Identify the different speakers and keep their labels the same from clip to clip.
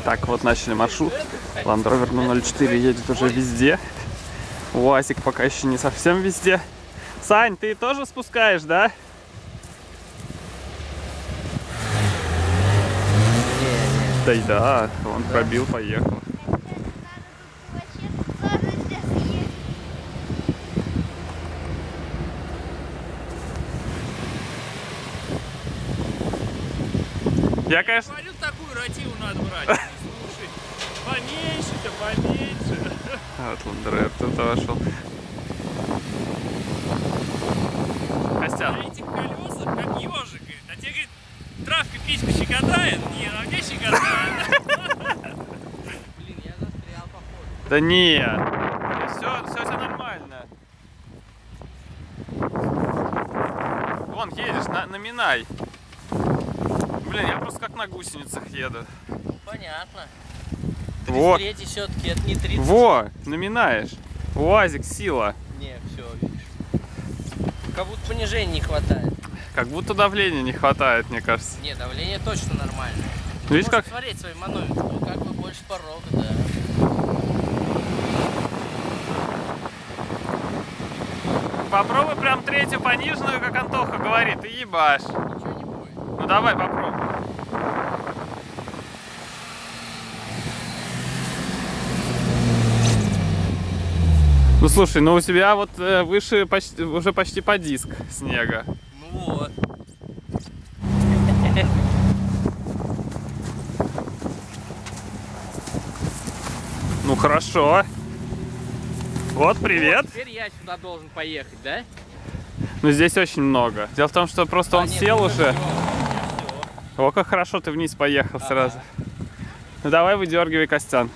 Speaker 1: Так, вот начали маршрут. Land Rover 004 едет уже везде. УАЗик пока еще не совсем везде. Сань, ты тоже спускаешь, да? Да и да, он пробил, поехал. Я, конечно...
Speaker 2: Говорю, такую ротиву надо брать. Слушай, поменьше-то, поменьше.
Speaker 1: Вот Ландерер тут вошел. Костян.
Speaker 2: На этих колесах, как ежик, говорит. А тебе, говорит, травка письку щекотает? Нет, а где щекотает? Блин, я застрял, походу.
Speaker 1: Да нет. Все нормально. Вон, едешь, на Минай. Блин, я просто как на гусеницах еду.
Speaker 2: Ну, понятно.
Speaker 1: Вот.
Speaker 2: 33 все-таки, это не 30.
Speaker 1: Во, наминаешь. УАЗик, сила.
Speaker 2: Не, все, видишь. Как будто понижения не хватает.
Speaker 1: Как будто давления не хватает, мне кажется.
Speaker 2: Не, давление точно нормально.
Speaker 1: Видишь, как...
Speaker 2: Смотреть свой манометр, ну, как бы больше порога, да.
Speaker 1: Попробуй прям третью пониженную, как Антоха говорит, и ебашь.
Speaker 2: Ничего не будет.
Speaker 1: Ну давай, попробуй. Ну слушай, ну у тебя вот выше почти, уже почти по диск снега.
Speaker 2: Ну вот.
Speaker 1: Ну хорошо. Вот, привет.
Speaker 2: Вот, теперь я сюда должен поехать, да?
Speaker 1: Ну здесь очень много. Дело в том, что просто он
Speaker 2: нет,
Speaker 1: сел
Speaker 2: ну,
Speaker 1: уже.
Speaker 2: всё.
Speaker 1: О, как хорошо ты вниз поехал сразу. Ну давай выдергивай, Костян.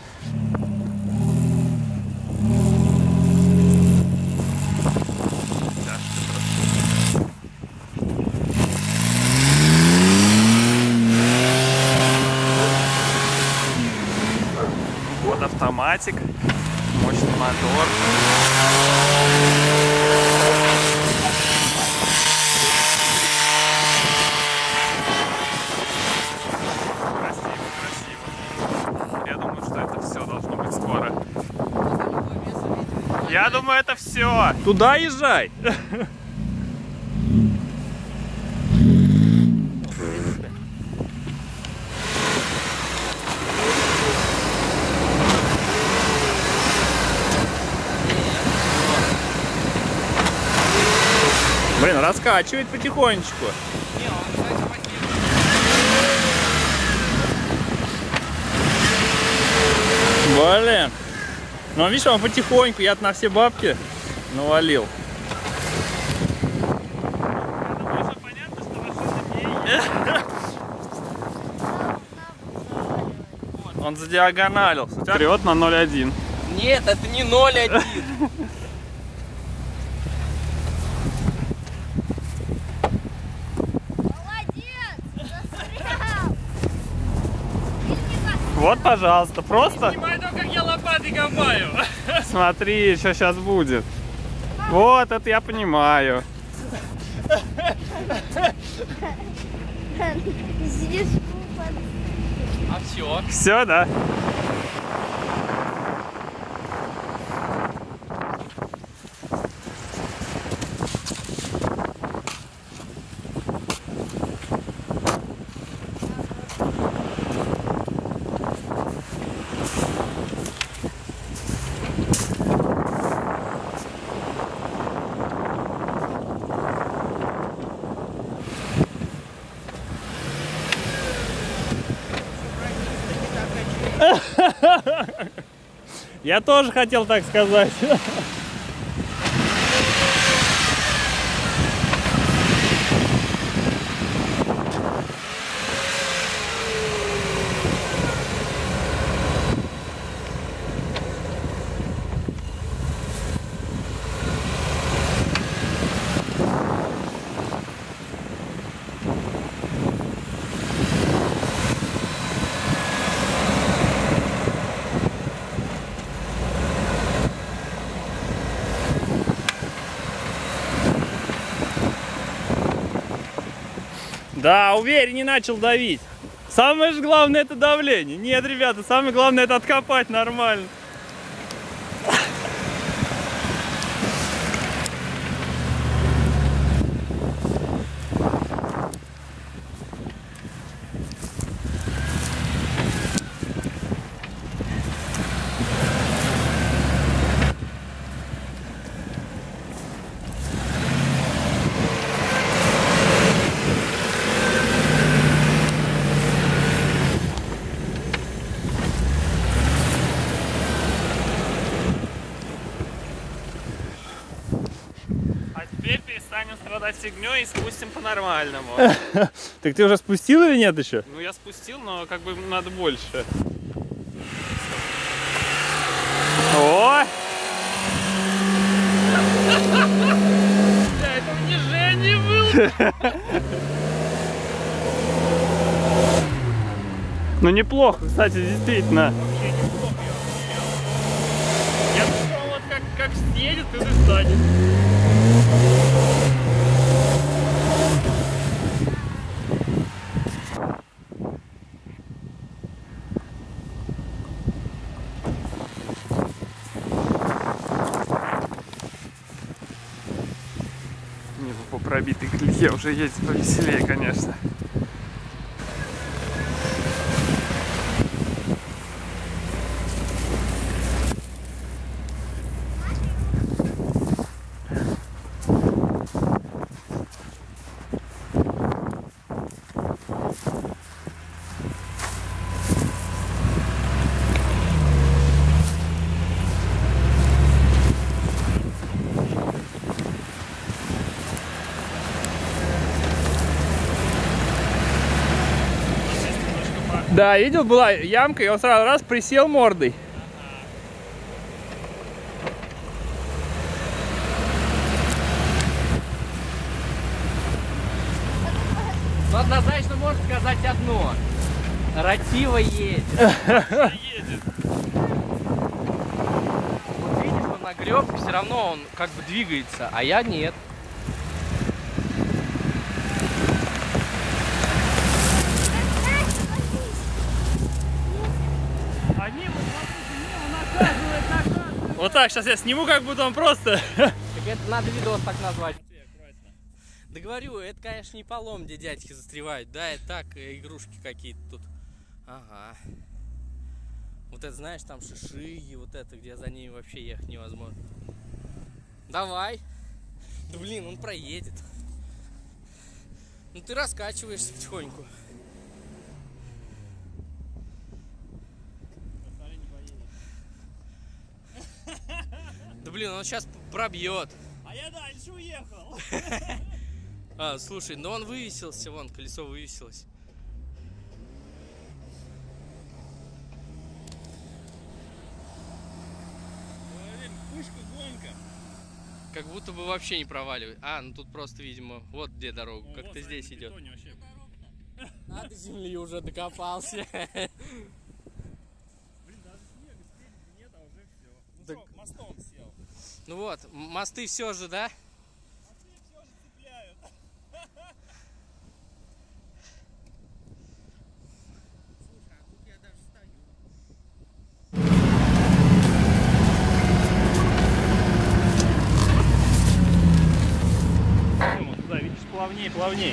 Speaker 1: Вот автоматик, мощный мотор. Я думаю, что это все должно быть скоро. Я думаю, это все. Туда езжай. Блин, раскачивает потихонечку.
Speaker 2: Не, он, кстати, потише.
Speaker 1: Блин. Ну, видишь, он потихоньку, я на все бабки навалил. Он задиагоналился. Вперед на 0,1.
Speaker 2: Нет, это не 0,1.
Speaker 1: Вот, пожалуйста, просто
Speaker 2: Снимай то, как я лопатой копаю.
Speaker 1: смотри, что сейчас будет. Вот, это я понимаю.
Speaker 2: А все.
Speaker 1: Все, да? Я тоже хотел так сказать. Да, увереннее начал давить. Самое же главное это давление. Нет, ребята, самое главное это откопать нормально. Теперь перестанем страдать фигней и спустим по-нормальному.
Speaker 3: Так ты уже спустил или нет еще?
Speaker 1: Ну я спустил, но как бы надо больше. О!
Speaker 2: Да, это унижение было.
Speaker 1: Ну неплохо, кстати, действительно.
Speaker 2: Вообще неплохо, я думал, вот как съедет, и ты станет.
Speaker 1: Не, ну по пробитой колее уже ездить повеселее, конечно.
Speaker 3: Да, видел, была ямка, и он сразу раз присел мордой.
Speaker 2: Ну, однозначно можно сказать одно. Ратива едет.
Speaker 1: Едет.
Speaker 2: Вот видишь, он нагреб, все равно он как бы двигается, а я нет.
Speaker 1: Вот так, сейчас я сниму, как будто он просто...
Speaker 2: Так это надо видос так назвать. Да говорю, это, конечно, не полом, где дядьки застревают. Да, это так, игрушки какие-то тут. Ага. Вот это, знаешь, там шишиги, вот это, где за ними вообще ехать невозможно. Давай. Да блин, он проедет. Ну ты раскачиваешься потихоньку. Да блин, он сейчас пробьет.
Speaker 1: А я дальше уехал.
Speaker 2: А, слушай, но он вывесился, вон, колесо вывесилось.
Speaker 1: Пушка, гонка.
Speaker 2: Как будто бы вообще не проваливает. А, ну тут просто, видимо, вот где дорога, как-то здесь идет. А до земли уже докопался.
Speaker 1: Блин, даже снега спереди нет, а уже все. Ну
Speaker 2: Так...
Speaker 1: что, мостом сел.
Speaker 2: Ну вот, мосты все же, да?
Speaker 1: Мосты все же цепляют.
Speaker 2: Слушай, а тут я даже стою.
Speaker 1: Туда, видишь, плавнее, плавнее.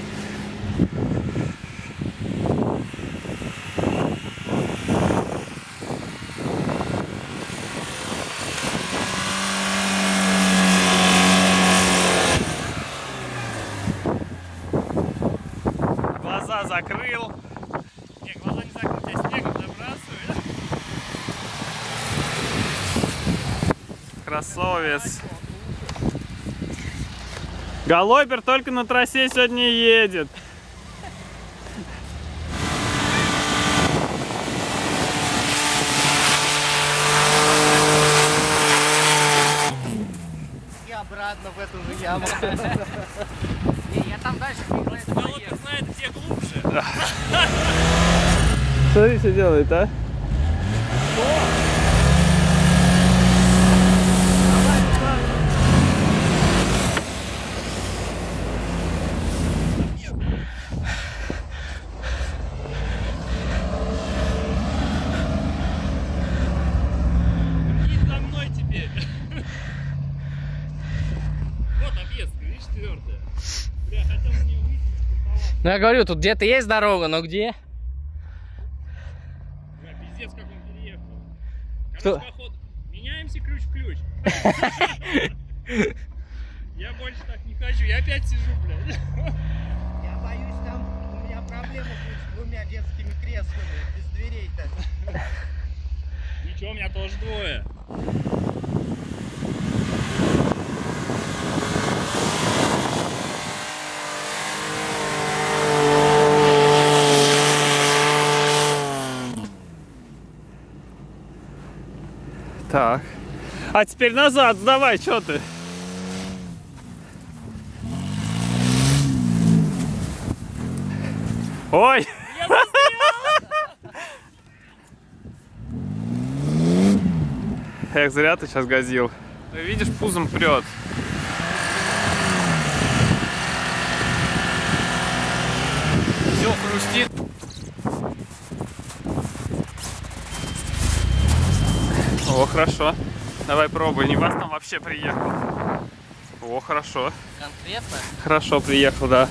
Speaker 1: Глаза закрыл. Не, глаза не закрыл, тебя снегом забрасывает. Красавец. Галопер только на трассе сегодня едет.
Speaker 2: И обратно в эту же яму. Не, я там дальше не знаю.
Speaker 1: Галопер знает, где глубже.
Speaker 3: Смотри, что делает, а?
Speaker 2: Ну я говорю, тут где-то есть дорога, но где?
Speaker 3: Бля, пиздец, как он переехал.
Speaker 2: Кто?
Speaker 3: Короче, походу, меняемся ключ в ключ. Я больше так не хочу, я опять сижу, блядь.
Speaker 4: Я боюсь, там у меня проблема будет с двумя детскими креслами, без дверей-то.
Speaker 3: Ничего, у меня тоже двое.
Speaker 1: Так. А теперь назад сдавай, что ты? Ой! Эх, зря ты сейчас газил. Ты видишь, пузом прет.
Speaker 2: Все хрустит.
Speaker 1: О, хорошо. Давай пробуй. Не вас там вообще приехал. О, хорошо.
Speaker 2: Конкретно?
Speaker 1: Хорошо приехал, да.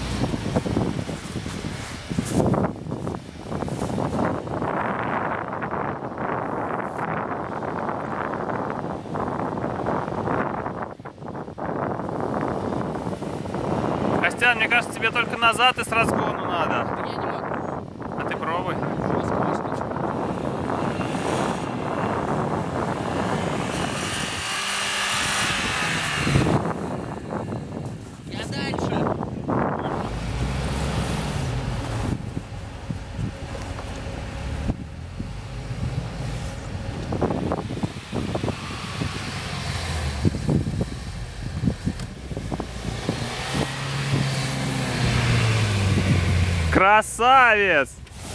Speaker 1: Костян, мне кажется, тебе только назад и с разгону надо.
Speaker 2: Я не могу.
Speaker 1: А ты пробуй.
Speaker 2: Я дальше.
Speaker 1: Красавец!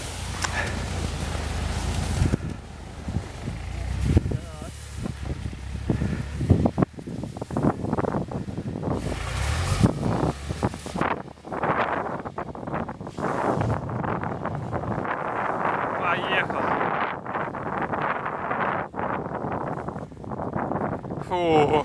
Speaker 1: Поехал. Фу.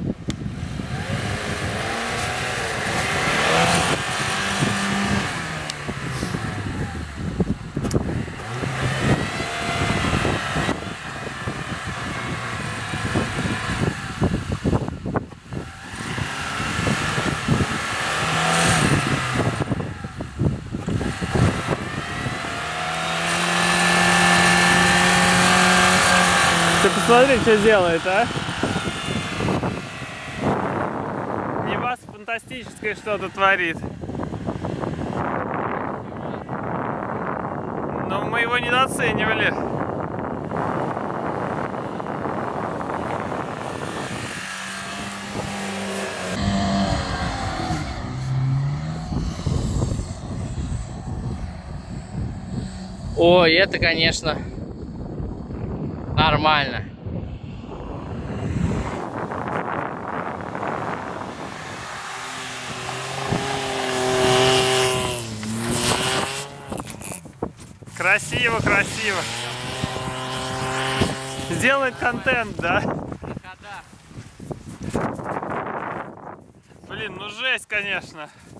Speaker 1: Ты посмотри, что делает, а? Невас фантастическое что-то творит. Но мы его недооценивали.
Speaker 2: Ой, это, конечно, нормально.
Speaker 1: Красиво, красиво. Сделает контент, да? Блин, ну жесть, конечно.